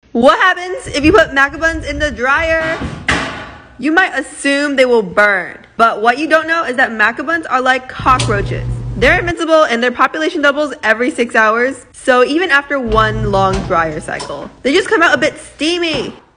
What happens if you put macabuns in the dryer? You might assume they will burn, but what you don't know is that macabuns are like cockroaches. They're invincible and their population doubles every 6 hours, so even after one long dryer cycle, they just come out a bit steamy.